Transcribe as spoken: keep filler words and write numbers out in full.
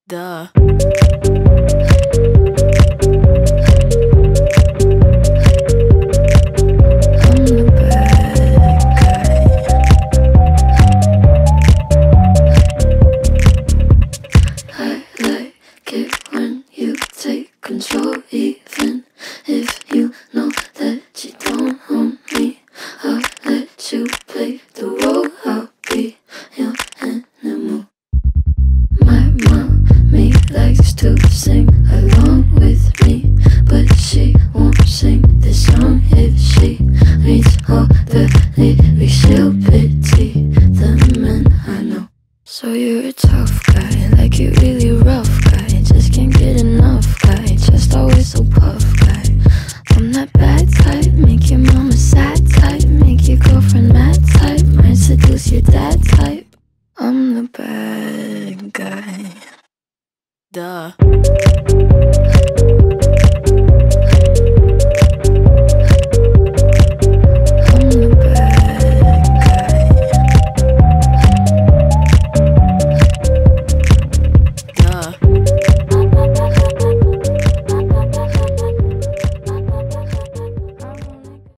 Duh. Control, even if you know that you don't own me. I'll let you play the role. I'll be your animal. My mommy likes to sing along with me, but she won't sing this song if she reads all the lyrics. She'll pity the men I know. So you're a tough guy, like you really rough guy, just can't get enough guy, just always so puff guy. I'm that bad type, make your mama sad type, make your girlfriend mad type, might seduce your dad type. I'm the bad guy. Duh.